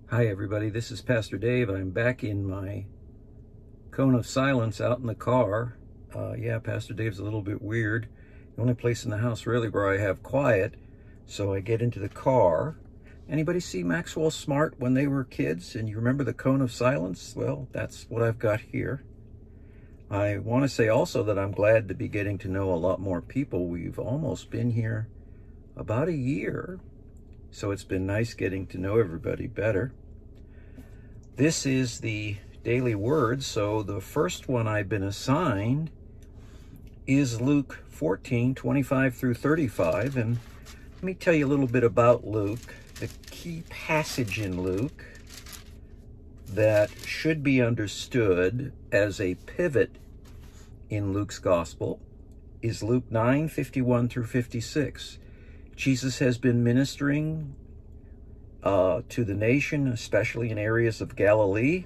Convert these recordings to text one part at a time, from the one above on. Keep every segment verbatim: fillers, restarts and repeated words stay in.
Hi everybody, this is Pastor Dave. I'm back in my cone of silence out in the car. Uh, yeah, Pastor Dave's a little bit weird. The only place in the house really where I have quiet, so I get into the car. Anybody see Maxwell Smart when they were kids and you remember the cone of silence? Well, that's what I've got here. I want to say also that I'm glad to be getting to know a lot more people. We've almost been here about a year. So it's been nice getting to know everybody better. This is the daily word. So the first one I've been assigned is Luke fourteen, twenty-five through thirty-five. And let me tell you a little bit about Luke. The key passage in Luke that should be understood as a pivot in Luke's gospel is Luke nine, fifty-one through fifty-six. Jesus has been ministering uh, to the nation, especially in areas of Galilee.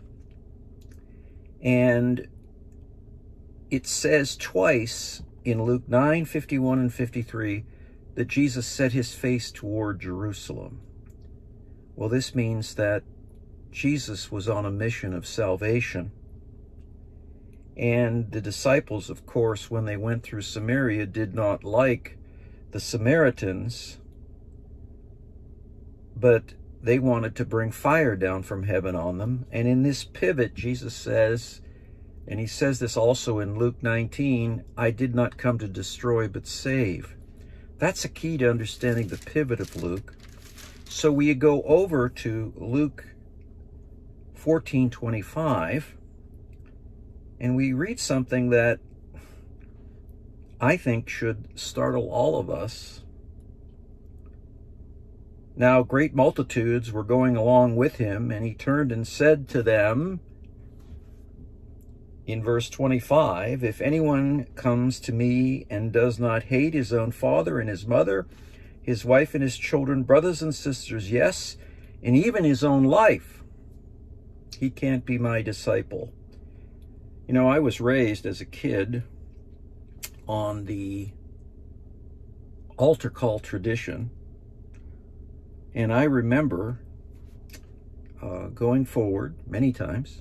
And it says twice in Luke nine, fifty-one and fifty-three that Jesus set his face toward Jerusalem. Well, this means that Jesus was on a mission of salvation. And the disciples, of course, when they went through Samaria, did not like the Samaritans, but they wanted to bring fire down from heaven on them. And in this pivot, Jesus says, and he says this also in Luke nineteen, I did not come to destroy but save. That's a key to understanding the pivot of Luke. So we go over to Luke fourteen, twenty-five, and we read something that I think should startle all of us. Now great multitudes were going along with him, and he turned and said to them, in verse twenty-five, if anyone comes to me and does not hate his own father and his mother, his wife and his children, brothers and sisters, yes, and even his own life, he can't be my disciple. You know, I was raised as a kid on the altar call tradition, and I remember uh, going forward many times,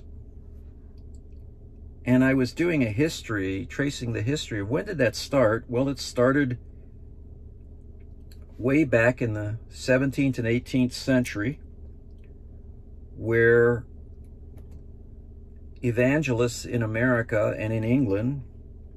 and I was doing a history, tracing the history of when did that start. Well, it started way back in the seventeenth and eighteenth century, where evangelists in America and in England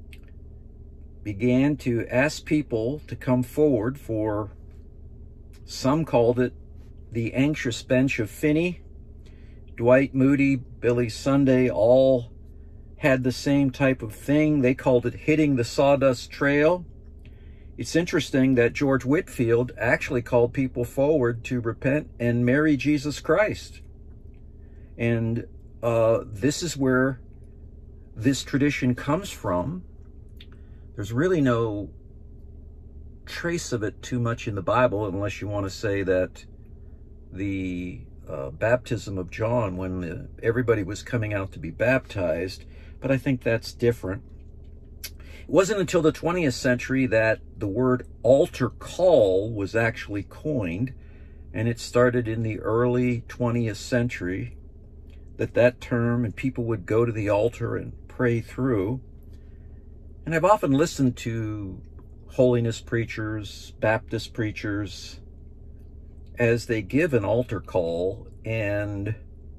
began to ask people to come forward for, some called it the anxious bench of Finney. Dwight Moody, Billy Sunday, all had the same type of thing. They called it hitting the sawdust trail. It's interesting that George Whitefield actually called people forward to repent and marry Jesus Christ. And uh, this is where this tradition comes from. There's really no trace of it too much in the Bible, unless you want to say that the uh, baptism of John, when the, everybody was coming out to be baptized, but I think that's different. It wasn't until the twentieth century that the word altar call was actually coined, and it started in the early twentieth century, that that term, and people would go to the altar and pray through. And I've often listened to holiness preachers, Baptist preachers, as they give an altar call, and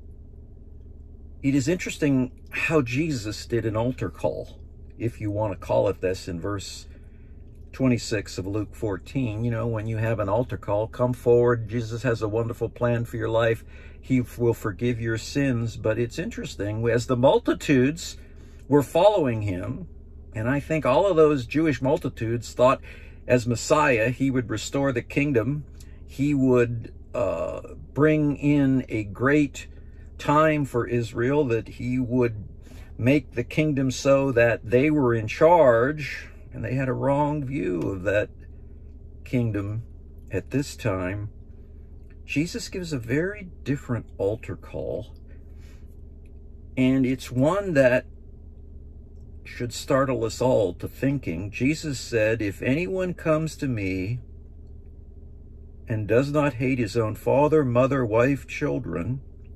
it is interesting how Jesus did an altar call, if you want to call it this, in verse twenty-six of Luke fourteen. You know, when you have an altar call, come forward. Jesus has a wonderful plan for your life. He will forgive your sins. But it's interesting, as the multitudes were following him, and I think all of those Jewish multitudes thought as Messiah, he would restore the kingdom. He would uh, bring in a great time for Israel, that he would make the kingdom so that they were in charge. And they had a wrong view of that kingdom at this time. Jesus gives a very different altar call. And it's one that should startle us all to thinking. Jesus said, if anyone comes to me and does not hate his own father, mother, wife, children,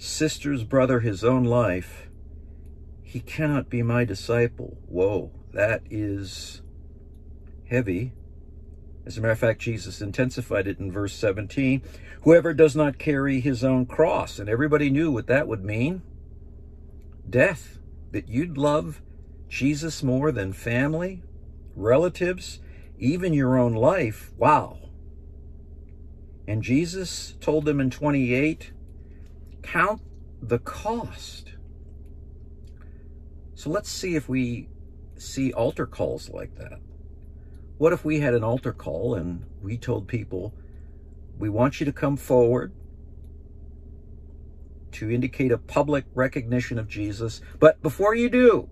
sister's brother his own life, he cannot be my disciple. Whoa, that is heavy. As a matter of fact, Jesus intensified it in verse seventeen. Whoever does not carry his own cross. And everybody knew what that would mean. Death. That you'd love Jesus more than family, relatives, even your own life. Wow. And Jesus told them in twenty-eight, count the cost. So let's see if we see altar calls like that. What if we had an altar call and we told people, we want you to come forward to indicate a public recognition of Jesus, but before you do,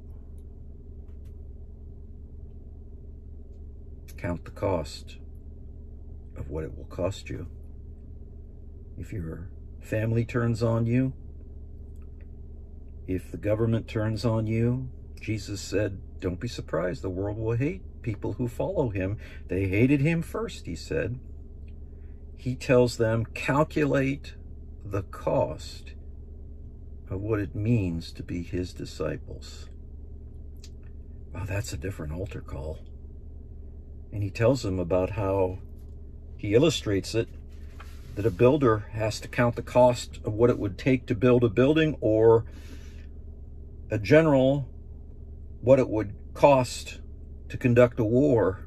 count the cost of what it will cost you. If your family turns on you, if the government turns on you, Jesus said, don't be surprised, the world will hate people who follow him. They hated him first, he said. He tells them, calculate the cost of what it means to be his disciples. Wow, that's a different altar call. And he tells them about how, he illustrates it, that a builder has to count the cost of what it would take to build a building, or a general, what it would cost to conduct a war.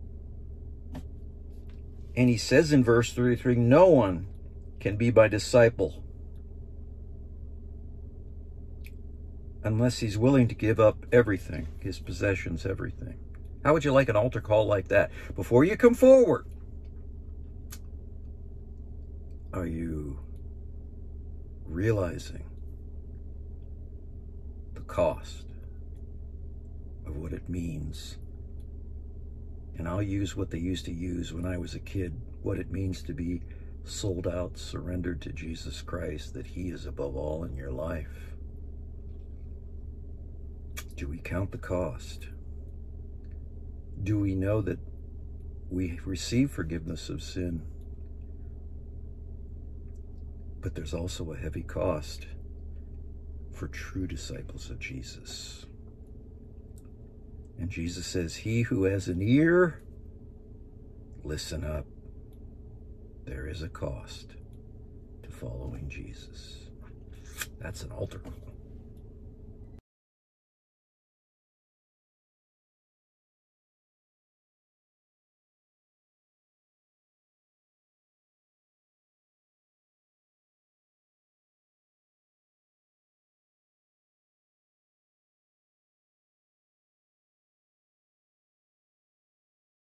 And he says in verse thirty-three, no one can be my disciple unless he's willing to give up everything, his possessions, everything. How would you like an altar call like that? Before you come forward, are you realizing the cost of what it means? And I'll use what they used to use when I was a kid, what it means to be sold out, surrendered to Jesus Christ, that he is above all in your life. Do we count the cost? Do we know that we receive forgiveness of sin? But there's also a heavy cost for true disciples of Jesus. And Jesus says, he who has an ear, listen up. There is a cost to following Jesus. That's an altar call.